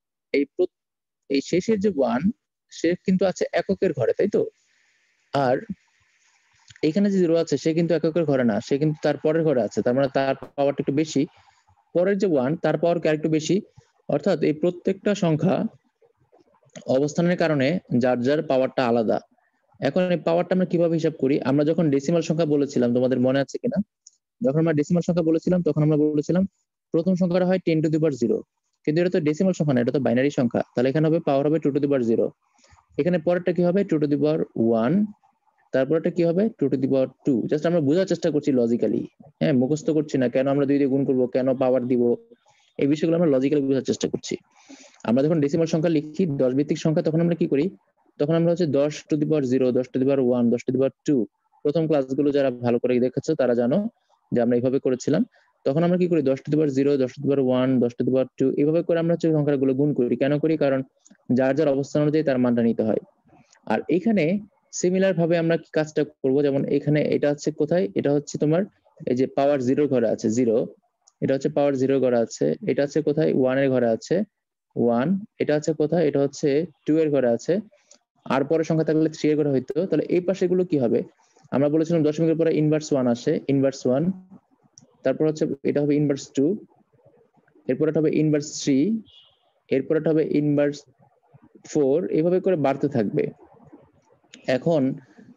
Speaker 1: এই শেষের যে 1 সে কিন্তু আছে এককের ঘরে, তাই তো? আর এখানে যে 0 আছে সে কিন্তু এককের ঘরে না, সে কিন্তু তার পরের ঘরে আছে, তার মানে তার পাওয়ারটা একটু বেশি। পরের যে 1 তার পাওয়ার কি আরেকটু বেশি। অর্থাৎ এই প্রত্যেকটা সংখ্যা অবস্থানের কারণে যার যার পাওয়ারটা আলাদা। এখন এই পাওয়ারটা আমরা কিভাবে হিসাব করি, আমরা যখন ডেসিমাল সংখ্যা বলেছিলাম তোমাদের মনে আছে কিনা, যখন আমরা ডেসিমাল সংখ্যা বলেছিলাম তখন আমরা বলেছিলাম প্রথম সংখ্যাটা হয় 10 টু দি পাওয়ার 0, কিন্তু এটা তো ডেসিমাল সংখ্যা না, এটা তো বাইনারি সংখ্যা, তাহলে এখানে হবে পাওয়ার হবে 2 টু দি পাওয়ার 0। এখানে পরেরটা কি হবে 2 টু দি পাওয়ার 1, তারপরটা কি হবে 2 টু দি পাওয়ার 2। জাস্ট আমরা বোঝার চেষ্টা করছি লজিক্যালি, হ্যাঁ মুখস্থ করছি না, কেন আমরা 2 দিয়ে গুণ করব, কেন পাওয়ার দিব, এই বিষয়গুলো আমরা লজিক্যালি বোঝার চেষ্টা করছি। আমরা যখন ডেসিমাল সংখ্যা লিখি 10 ভিত্তিক সংখ্যা, তখন আমরা কি করি, তখন আমরা হচ্ছে 10 to the power 0, 10 to the power 1, 10 to the power 2, প্রথম ক্লাসগুলো যারা ভালো করে দেখেছো তারা জানো যে আমরা এইভাবে করেছিলাম। তখন আমরা কি করি 10 to the power 0, 10 to the power 1, 10 to the power 2, এইভাবে করে আমরা হচ্ছে সংখ্যাগুলো গুণ করি। কেন করি, কারণ যার যার অবস্থান অনুযায়ী তার মানটা নিতে হয়। আর এখানে সিমিলার ভাবে আমরা কি কাজটা করব, যেমন এখানে এটা হচ্ছে কোথায়, এটা হচ্ছে তোমার এই যে পাওয়ার 0 ঘরে আছে 0, এটা হচ্ছে পাওয়ার 0 ঘরে আছে, এটা হচ্ছে কোথায় 1 এর ঘরে আছে 1, এটা হচ্ছে কোথায়, এটা হচ্ছে 2 এর ঘরে আছে, আর পরে সংখ্যা থাকলে 3 এর ঘরে হইতো। তাহলে এই পাশে গুলো কি হবে, আমরা বলেছিলাম দশমিকের পরে ইনভার্স 1 আসে, ইনভার্স 1, তারপর হচ্ছে এটা হবে ইনভার্স 2, এরপর এটা হবে ইনভার্স 3, এরপর এটা হবে ইনভার্স 4, এইভাবে করে বাড়তে থাকবে। এখন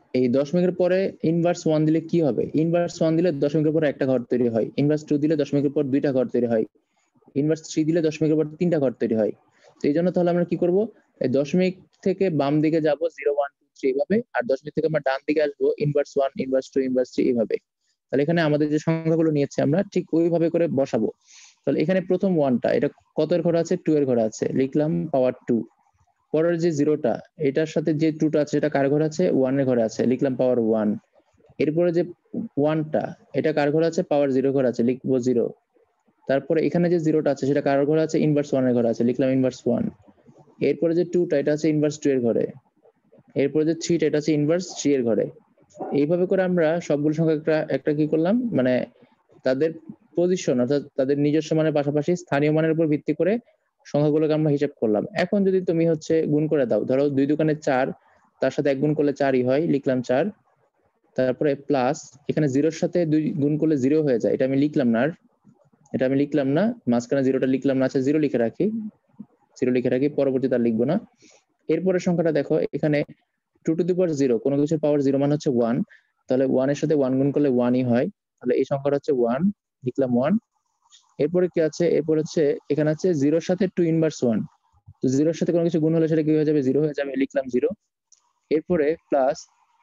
Speaker 1: এই দশমিকের পরে ইনভার্স 1 দিলে কি হবে? ইনভার্স 1 দিলে দশমিকের পরে একটা ঘর তৈরি হয়, ইনভার্স 2 দিলে দশমিকের পর দুইটা ঘর তৈরি হয়, ইনভার্স 3 দিলে দশমিকের পর তিনটা ঘর তৈরি হয়। তো এই জন্য তাহলে আমরা কি করব, এই দশমিক থেকে বাম দিকে যাব 0 1 2 3 এভাবে, আর দশমিক থেকে আমরা ডান দিকে আসবো ইনভার্স 1 ইনভার্স 2 ইনভার্স 3 এভাবে। তাহলে এখানে আমাদের যে সংখ্যাগুলো নিয়েছে আমরা ঠিক ওইভাবে করে বসাবো। তাহলে এখানে প্রথম 1টা এটা কত এর ঘরে আছে? 2 এর ঘরে আছে, লিখলাম পাওয়ার 2। পরের যে 0টা এটার সাথে যে 2টা আছে এটা কার ঘরে আছে? 1 এর ঘরে আছে, লিখলাম পাওয়ার 1। এরপরে যে 1টা এটা কার ঘরে আছে? পাওয়ার 0 ঘরে আছে, লিখবো 0। তারপরে এখানে যে 0টা আছে সেটা কার ঘরে আছে? ইনভার্স 1 এর ঘরে আছে, লিখলাম ইনভার্স 1। এরপরে যে 2টা এটা আছে ইনভার্স 2 এর ঘরে, এরপরে যে 3টা এটা আছে ইনভার্স 3 এর ঘরে। এইভাবে করে আমরা সবগুলো সংখ্যা একটা একটা কি করলাম, মানে তাদের পজিশন অর্থাৎ তাদের নিজস্ব মানের পাশাপাশি স্থানীয় মানের উপর ভিত্তি করে সংখ্যাগুলোকে আমরা হিসাব করলাম। এখন যদি তুমি হচ্ছে গুণ করে দাও, ধরো 2 দোকানে 4, তার সাথে 1 গুণ করলে 4ই হয়, লিখলাম 4। তারপরে প্লাস এখানে 0-র সাথে 2 গুণ করলে 0 হয়ে যায়, এটা আমি লিখলাম না, আর এটা আমি লিখলাম না, মাঝখানে 0টা লিখলাম না, আচ্ছা 0 লিখে রাখি, 0 লিখে রাখি, পরবর্তীতে আর লিখবো না। এরপরে সংখ্যাটা দেখো, এখানে 2 টু দি পাওয়ার 0, কোনো কিছুর পাওয়ার 0 মানে হচ্ছে 1, তাহলে 1 এর সাথে 1 গুণ করলে 1ই হয়, তাহলে এই সংখ্যাটা হচ্ছে 1, লিখলাম 1। এরপরে কি আছে? এরপর হচ্ছে এখানে আছে 0-র সাথে 2 ইনভার্স 1, তো 0-র সাথে কোনো কিছু গুণ হলে সেটা কি হয়ে যাবে? 0 হয়ে যাবে, লিখলাম 0। এরপরে প্লাস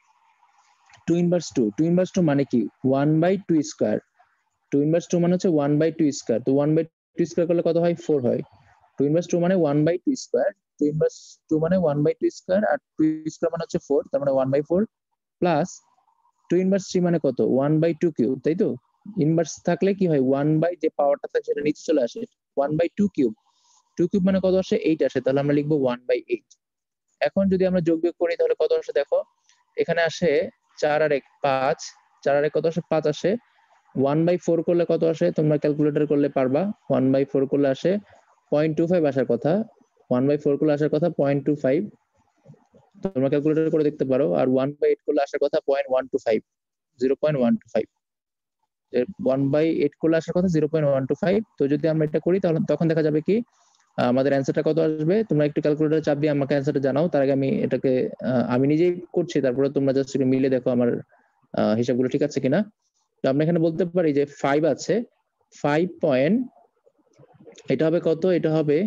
Speaker 1: 2 ইনভার্স 2, 2 ইনভার্স 2 মানে কি? 1/2 স্কয়ার, 2 ইনভার্স 2 মানে হচ্ছে 1/2 স্কয়ার, তো 1/2 স্কয়ার করলে কত হয়? 4 হয়। 2 ইনভার্স 2 মানে 1/2 স্কয়ার, 2 ইনভার্স 2 মানে 1/2 স্কয়ার, আর 2 স্কয়ার মানে হচ্ছে 4, তার মানে 1/4 প্লাস 2 ইনভার্স 3 মানে কত? 1/2 কিউব, তাই তো? ইনভার্স থাকলে কি হয়? 1 বাই যে পাওয়ারটা থাকে সেটা নিচে চলে আসে, 1/2 কিউব, 2 কিউব মানে কত আসে? 8 আসে, তাহলে আমরা লিখবো 1/8। এখন যদি আমরা যোগ বিয়োগ করি তাহলে কত আসে দেখো, এখানে আসে 4 আর 1 5, 4 আর 1 কত আসে? 5 আসে। 1/4 করলে কত আসে? তোমরা ক্যালকুলেটর করলে পারবা, 1/4 করলে আসে 0.25 আসার কথা, 1/4 করলে আসার কথা 0.25, তোমরা ক্যালকুলেটর করে দেখতে পারো। আর 1/8 করলে আসার কথা 0.125, 0.125, 1/8 করলে আসার কথা 0.125। তো যদি আমরা এটা করি তাহলে তখন দেখা যাবে কি আমাদের অ্যান্সারটা কত আসবে। তোমরা একটু ক্যালকুলেটরে চাপ দিয়ে আমাকে অ্যান্সারটা জানাও, তার আগে আমি এটাকে আমি নিজেই করছি, তারপরে তোমরা জাস্ট মিলে দেখো আমার হিসাবগুলো ঠিক আছে কিনা। তো আমরা এখানে বলতে পারি যে 5 আছে, 5 পয়েন্ট, এটা হবে কত? এটা হবে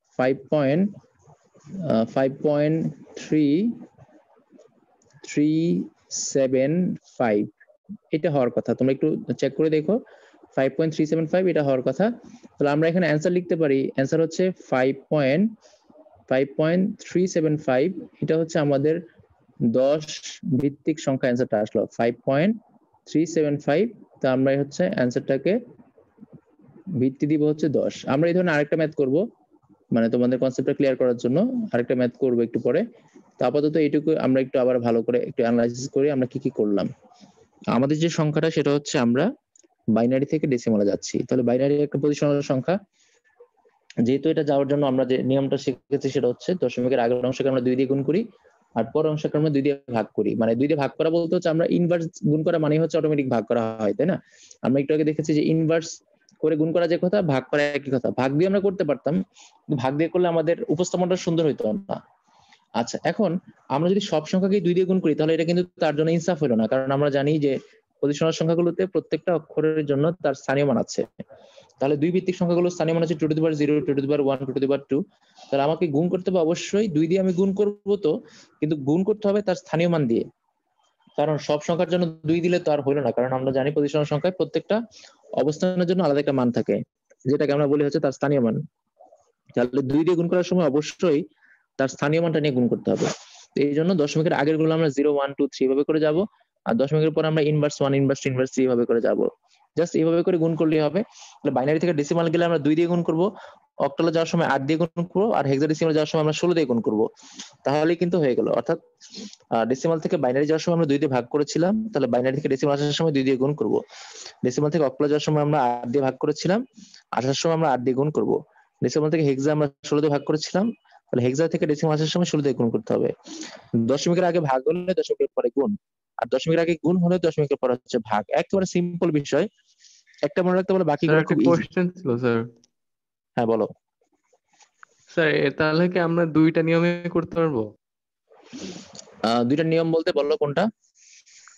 Speaker 1: 5.375, এটা হওয়ার কথা। তোমরা একটু চেক করে দেখো, 5.375 এটা হওয়ার কথা। তাহলে আমরা এখানে অ্যান্সার লিখতে পারি, অ্যান্সার হচ্ছে 5.375, এটা হচ্ছে আমাদের 10 ভিত্তিক সংখ্যা অ্যান্সারটা আসলো 5.375। তো আমরা হচ্ছে অ্যান্সারটাকে ভিত্তি দিব হচ্ছে 10। আমরা এই ধরনের আরেকটা ম্যাথ করব, মানে তোমাদের কনসেপ্টটা ক্লিয়ার করার জন্য আরেকটা ম্যাথ করব একটু পরে। তো আপাতত এইটুকু আমরা একটু আবার ভালো করে একটু অ্যানালাইসিস করি আমরা কি কি করলাম। আমাদের যে সংখ্যাটা সেটা হচ্ছে আমরা বাইনারি থেকে ডেসিমালে যাচ্ছি, তাহলে বাইনারি একটা পজিশনাল সংখ্যা, যেহেতু এটা যাওয়ার জন্য আমরা যে নিয়মটা শিখেছি সেটা হচ্ছে দশমিকের আগের অংশকে আমরা 2 দিয়ে গুণ করি, আর পরের অংশকে আমরা 2 দিয়ে ভাগ করি। মানে 2 দিয়ে ভাগ করা বলতে হচ্ছে আমরা ইনভার্স গুণ করা মানে হচ্ছে অটোমেটিক ভাগ করা হয়, তাই না? আমরা একটু আগে দেখেছি যে ইনভার্স করে গুণ করা যে কথা, ভাগ করা একই কথা। ভাগ দিয়ে আমরা করতে পারতাম, কিন্তু ভাগ দিয়ে করলে আমাদের উপস্থাপনটা সুন্দর হইতো না। আচ্ছা, এখন আমরা যদি সব সংখ্যাকে 2 দিয়ে গুণ করি তাহলে এটা কিন্তু তার জন্য ইনসাফ হলো না, কারণ আমরা জানি যে পজিশনাল সংখ্যাগুলোতে প্রত্যেকটা অক্ষরের জন্য তার স্থানীয় মান আছে। তাহলে 2 ভিত্তিক সংখ্যাগুলোর স্থানীয় মান হচ্ছে 2 to the power 0, 2 to the power 1, 2 to the power 2। তাহলে আমাকে গুণ করতে হবে অবশ্যই 2 দিয়ে আমি গুণ করব, তো কিন্তু গুণ করতে হবে তার স্থানীয় মান দিয়ে, কারণ সব সংখ্যার জন্য 2 দিলে তো আর হলো না, কারণ আমরা জানি পজিশনাল সংখ্যায় প্রত্যেকটা অবস্থানের জন্য আলাদা একটা মান থাকে, যেটাকে আমরা বলি হচ্ছে তার স্থানীয় মান। তাহলে 2 দিয়ে গুণ করার সময় অবশ্যই তার স্থানীয় মানটা নিয়ে গুণ করতে হবে। তো এই জন্য দশমিকের আগের গুলো আমরা 0 1 2 3 এভাবে করে যাব, আর দশমিকের পর আমরা ইনভার্স 1 ইনভার্স 2 ইনভার্স 3 এভাবে করে যাব। জাস্ট এইভাবে করে গুণ করলেই হবে। তাহলে বাইনারি থেকে ডেসিমাল গেলে আমরা 2 দিয়ে গুণ করব, অক্টালে যাওয়ার সময় 8 দিয়ে গুণ করব, আর হেক্সাডেসিমালে যাওয়ার সময় আমরা 16 দিয়ে গুণ করব, তাহলেই কিন্তু হয়ে গেল। অর্থাৎ ডেসিমাল থেকে বাইনারি যাওয়ার সময় আমরা 2 দিয়ে ভাগ করেছিলাম, তাহলে বাইনারি থেকে ডেসিমাল আসার সময় 2 দিয়ে গুণ করব। ডেসিমাল থেকে অক্টালে যাওয়ার সময় আমরা 8 দিয়ে ভাগ করেছিলাম, আসার সময় আমরা 8 দিয়ে গুণ করব। ডেসিমাল থেকে হেক্সা আমরা 16 দিয়ে ভাগ করেছিলাম, তাহলে হেক্সা থেকে ডেসিমাল আসার সময় 16 দিয়ে গুণ করতে হবে। দশমিকের আগে ভাগ হলে দশমিকের পরে গুণ, আর দশমিকের আগে গুণ হলে দশমিকের পরে হচ্ছে ভাগ। একেবারে সিম্পল বিষয়, একটা মনে রাখতে পারলে
Speaker 3: স্যার
Speaker 1: বাকিগুলো
Speaker 3: একটা
Speaker 1: খুব ইজি।
Speaker 3: কোশ্চেন ছিল স্যার।
Speaker 1: হ্যাঁ বলো।
Speaker 3: স্যার তাহলে কি আমরা 2টা নিয়মে করতে পারবো?
Speaker 1: 2টা নিয়ম বলতে বললো কোনটা?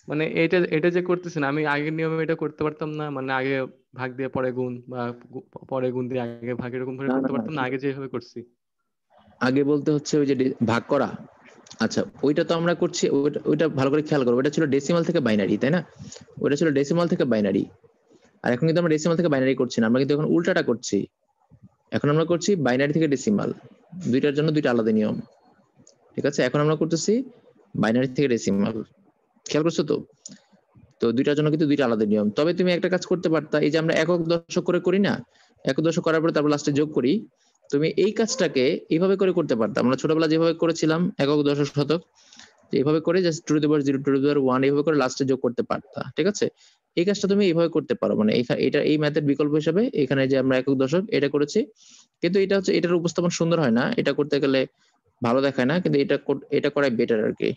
Speaker 3: মানে এটা যে করতেছেন আমি আগের নিয়মে এটা করতে পারতাম না, মানে আগে ভাগ দিয়ে পরে গুণ বা পরে গুণ দিয়ে আগে ভাগ, এরকম করে
Speaker 1: না
Speaker 3: করতে
Speaker 1: না
Speaker 3: পারতাম না আগে যেভাবে করছি।
Speaker 1: আগে বলতে হচ্ছে ওই যে ভাগ করা। আচ্ছা ওইটা তো আমরা করছি, ওইটা ভালো করে খেয়াল করো, ওইটা ছিল ডেসিমাল থেকে বাইনারি, তাই না? ওইটা ছিল ডেসিমাল থেকে বাইনারি। আর এখন কিন্তু আমরা ডেসিমাল থেকে বাইনারি করছি না, আমরা কিন্তু এখন উল্টাটা করছি। এখন আমরা করছি বাইনারি থেকে ডেসিমাল, দুইটার জন্য দুইটা আলাদা নিয়ম। ঠিক আছে, এখন আমরা করতেছি বাইনারি থেকে ডেসিমাল, খেয়াল করছো তো? তো দুইটার জন্য কিন্তু দুইটা আলাদা নিয়ম। তবে তুমি একটা কাজ করতে পারতা, এই যে আমরা একক দশক করে করি না, একক দশক করার পরে তারপর লাস্টে যোগ করি, তুমি এই কাজটাকে এইভাবে করে করতে পারতা। আমরা ছোটবেলা যেভাবে করেছিলাম একক দশক শতক, এইভাবে করে just 2 to the power 0 2 to the power 1 এইভাবে করে লাস্টে যোগ করতে পারতা। ঠিক আছে, এই কাজটা তুমি এইভাবে করতে পারো, মানে এটা এই ম্যাথের বিকল্প হিসেবে এখানে যে আমরা একক দশক এটা করেছি, কিন্তু এটা হচ্ছে এটার উপস্থাপন সুন্দর হয় না, এটা করতে গেলে ভালো দেখায় না, কিন্তু এটা করাই বেটার আর কি।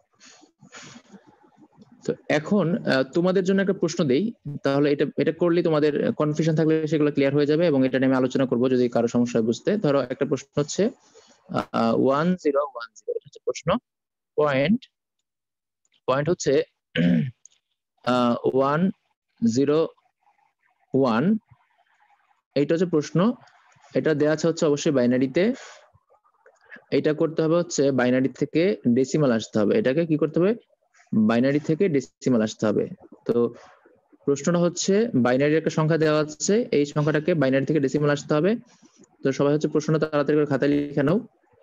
Speaker 1: তো এখন তোমাদের জন্য একটা প্রশ্ন দেই, তাহলে এটা করলে তোমাদের কনফিউশন থাকলে সেগুলো ক্লিয়ার হয়ে যাবে, এবং এটা নিয়ে আমি আলোচনা করব যদি কারো সমস্যা হয় বুঝতে। ধরো একটা প্রশ্ন হচ্ছে 1010, এটা হচ্ছে প্রশ্ন। পয়েন্ট হচ্ছে 101, এইটা হচ্ছে প্রশ্ন। এটা দেওয়া আছে হচ্ছে অবশ্যই বাইনারিতে। এটা করতে হবে হচ্ছে বাইনারি থেকে ডেসিমাল আসতে হবে, এটাকে কি করতে হবে, বাইনারি থেকে ডেসিমাল আসতে হবে। তো প্রশ্নটা হচ্ছে বাইনারির একটা সংখ্যা দেওয়া আছে, এই সংখ্যাটাকে বাইনারি থেকে ডেসিমাল আসতে হবে। তো সবাই হচ্ছে প্রশ্নটা তাড়াতাড়ি করে খাতায় লিখে নাও।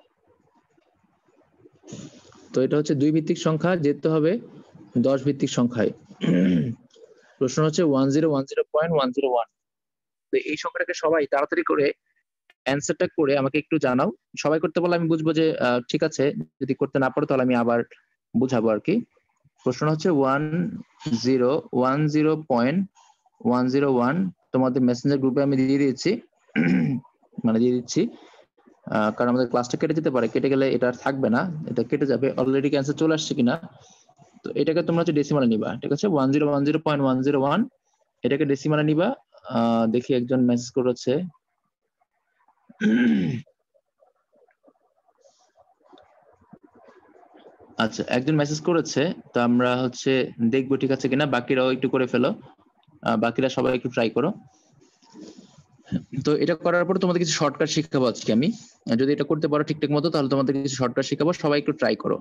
Speaker 1: তো এটা হচ্ছে 2 ভিত্তিক সংখ্যা, যেতে হবে 10 ভিত্তিক সংখ্যায়। প্রশ্ন হচ্ছে 1010.101। তো এই সংখ্যাটাকে সবাই তাড়াতাড়ি করে অ্যান্সারটা করে আমাকে একটু জানাও। সবাই করতে বললে আমি বুঝবো যে ঠিক আছে, যদি করতে না পারো তাহলে আমি আবার বুঝাবো আর কি। প্রশ্ন হচ্ছে 1010.101, তোমাদের মেসেঞ্জার গ্রুপে আমি দিয়ে দিয়েছি, মানে দিয়ে দিচ্ছি, কারণ আমাদের ক্লাসটা কেটে যেতে পারে, কেটে গেলে এটা আর থাকবে না, এটা কেটে যাবে। অলরেডি ক্যান্সার চলে আসছে কিনা, তো এটাকে তোমরা হচ্ছে ডেসিমালে নিবা। ঠিক আছে, 1010.101 এটাকে ডেসিমালে নিবা। দেখি একজন মেসেজ করেছে, আচ্ছা একজন মেসেজ করেছে, তো আমরা হচ্ছে দেখবো ঠিক আছে কিনা, বাকিরাও একটু করে ফেলো, বাকিরা সবাই একটু ট্রাই করো। তো এটা করার পর তোমাদের কিছু শর্টকাট শিখাবো আজকে আমি, যদি এটা করতে পারো ঠিকঠাক মতো তাহলে তোমাদের কিছু শর্টকাট শিখাবো, সবাই একটু ট্রাই করো।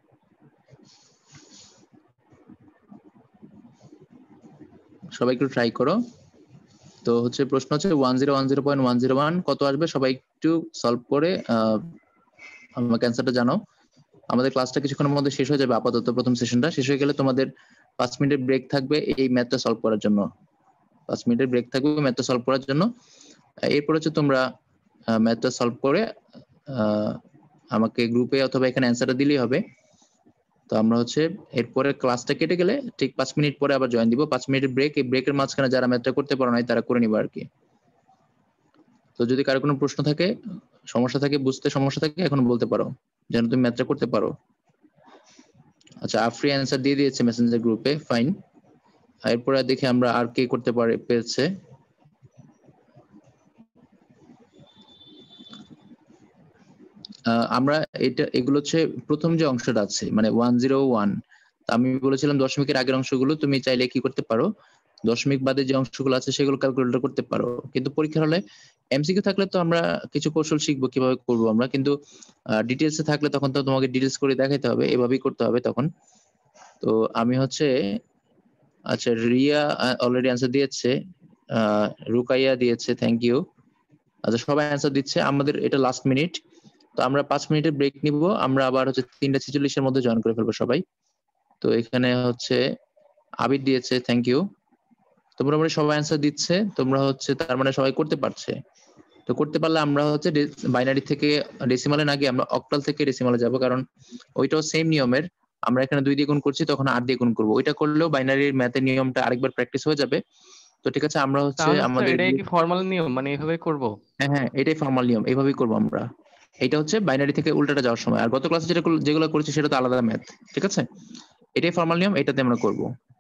Speaker 1: সবাই একটু ট্রাই করো। তো হচ্ছে প্রশ্ন হচ্ছে 1010.101 কত আসবে, সবাই একটু সলভ করে আমাকে অ্যান্সারটা জানাও। আমাদের ক্লাসটা কিছুক্ষণের মধ্যে শেষ হয়ে যাবে, আপাতত প্রথম সেশনটা শেষ হয়ে গেলে তোমাদের 5 মিনিটের ব্রেক থাকবে এই ম্যাথটা সলভ করার জন্য। 5 মিনিটের ব্রেক থাকবে ম্যাথটা সলভ করার জন্য। এরপর হচ্ছে তোমরা ম্যাথটা সলভ করে আমাকে গ্রুপে অথবা এখানে অ্যান্সারটা দিলেই হবে। তো আমরা হচ্ছে এরপরে ক্লাসটা কেটে গেলে ঠিক 5 মিনিট পরে আবার জয়েন দিব। 5 মিনিটের ব্রেক, এই ব্রেকের মাঝখানে যারা ম্যাথটা করতে পারো নাই তারা করে নিবা আর কি। তো যদি কারো কোনো প্রশ্ন থাকে, সমস্যা থাকে, বুঝতে সমস্যা থাকে, এখন বলতে পারো যেন তুমি ম্যাথটা করতে পারো। আচ্ছা আফরি অ্যান্সার দিয়ে দিয়েছে মেসেঞ্জার গ্রুপে, ফাইন। এরপরে দেখি আমরা আর কে করতে পেরেছে। আমরা এগুলো হচ্ছে প্রথম যে অংশটা আছে মানে 101, আমি বলেছিলাম দশমিকের আগের অংশগুলো তুমি চাইলে কি করতে পারো, দশমিক বাদে যে অংশগুলো আছে সেগুলো ক্যালকুলেট করতে পারো, কিন্তু পরীক্ষার হলে এমসিকিউ থাকলে তো আমরা কিছু কৌশল শিখবো কিভাবে করবো আমরা, কিন্তু ডিটেলসে থাকলে তখন তো তোমাকে ডিটেলস করে দেখাইতে হবে, এভাবেই করতে হবে তখন। তো আমি হচ্ছে, আচ্ছা রিয়া অলরেডি অ্যান্সার দিয়েছে, রুকাইয়া দিয়েছে, থ্যাংক ইউ। আচ্ছা সবাই অ্যান্সার দিচ্ছে, আমাদের এটা লাস্ট মিনিট, তো আমরা 5 মিনিটের ব্রেক নিব, আমরা আবার হচ্ছে 3:46 মধ্যে জয়েন করে ফেলবো সবাই। তো এখানে হচ্ছে আবির দিয়েছে, থ্যাংক ইউ। তোমরা সবাই অ্যান্সার দিচ্ছে, তোমরা হচ্ছে তার মানে সবাই করতে পারছে। তো করতে পারলে আমরা হচ্ছে বাইনারি থেকে ডেসিমালে না গিয়ে আমরা অক্টাল থেকে ডেসিমালে যাব, কারণ ওইটাও সেম নিয়মের, আমরা এখানে 2 দিয়ে গুণ করছি তখন 8 দিয়ে গুণ করবো, ওইটা করলেও বাইনারির ম্যাথের নিয়মটা আরেকবার প্র্যাকটিস হয়ে যাবে। তো ঠিক আছে, আমরা হচ্ছে
Speaker 3: তাহলে স্যার
Speaker 1: আমাদের
Speaker 3: এটাই কি ফর্মাল নিয়ম, মানে এইভাবে করব?
Speaker 1: হ্যাঁ এটাই ফর্মাল নিয়ম, এইভাবেই করবো আমরা। এটা হচ্ছে বাইনারি থেকে উল্টাটা যাওয়ার সময়, আর গত ক্লাসে যেগুলো করেছি সেটা তো আলাদা ম্যাথ। ঠিক আছে, এটাই ফর্মাল নিয়ম, এটাতে আমরা করবো।